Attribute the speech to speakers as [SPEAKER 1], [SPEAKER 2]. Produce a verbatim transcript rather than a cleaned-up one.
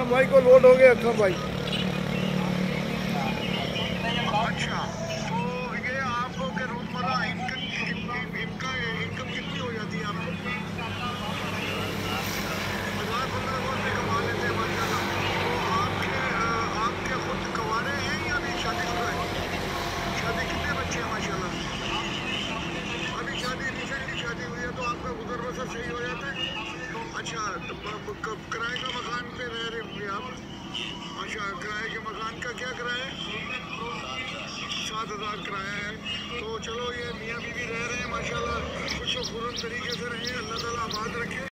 [SPEAKER 1] अकरम भाई को लोड हो गए। अकरम भाई
[SPEAKER 2] अच्छा, तो ये आपको के रोजमर्रा इनकम इनका इनकम कितनी हो जाती है आपको? हजार पंद्रह सौ रुपये कमा लेते हैं माशाल्लाह। तो आपके आपके खुद कवारे हैं या अभी शादीशुदा है? शादी कितने बच्चे हैं माशाल्लाह? अभी शादी रिसेंटली शादी हुई है, तो आपका गुजर बसर सही हो जाता है। अच्छा, तो किराए का मकान पे रह रहे होंगे आप? अच्छा, किराए के मकान का क्या किराया है? सात हज़ार किराया है। तो चलो, ये मियाँ बीवी रह रहे हैं माशाल्लाह, खुश खुश तरीके से रहें, अल्लाह ताला आबाद रखे।